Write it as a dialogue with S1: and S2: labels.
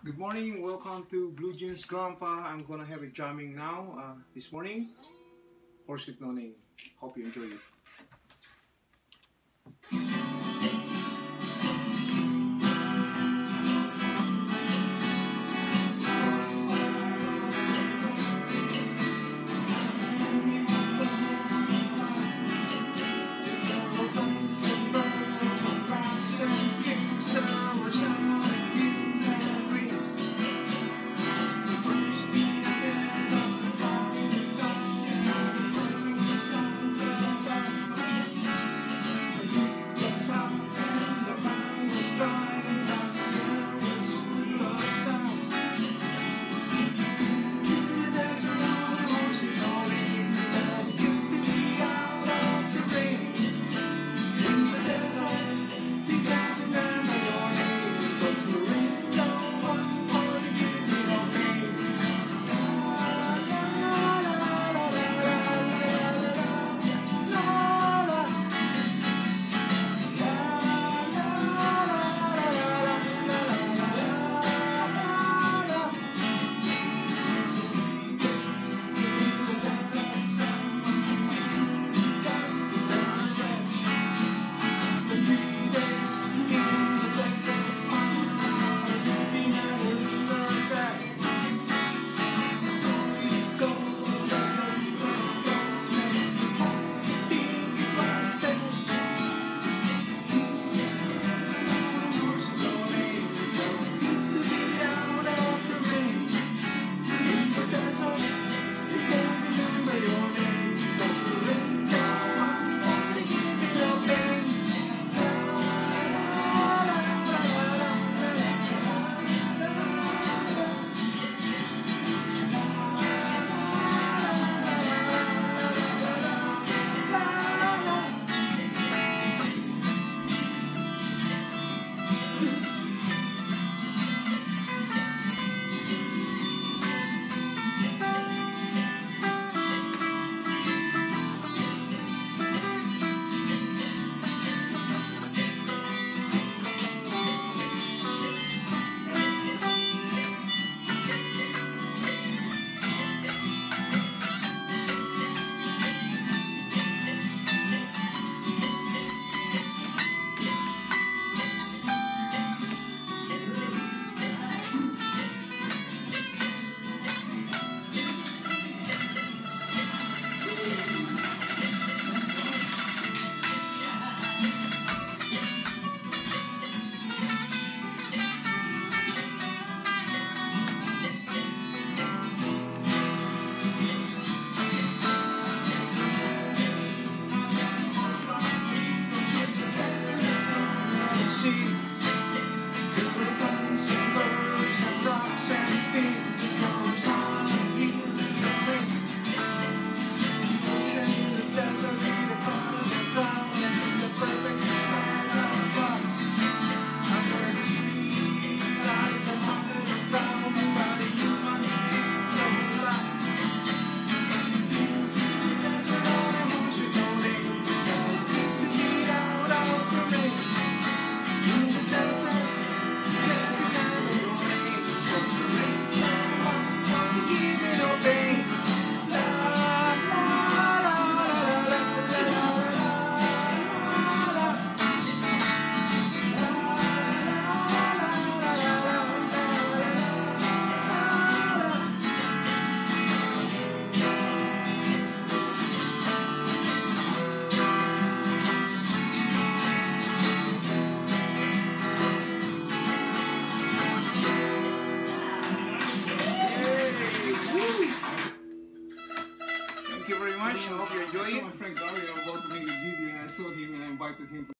S1: Good morning, welcome to Blue Jeans Grandpa. I'm gonna have a jamming now this morning. Horse with No Name. Hope you enjoy it. Thank you very much. I hope you enjoy it.
S2: My friend Gary, I'm about to make a video and I saw him and I invited him to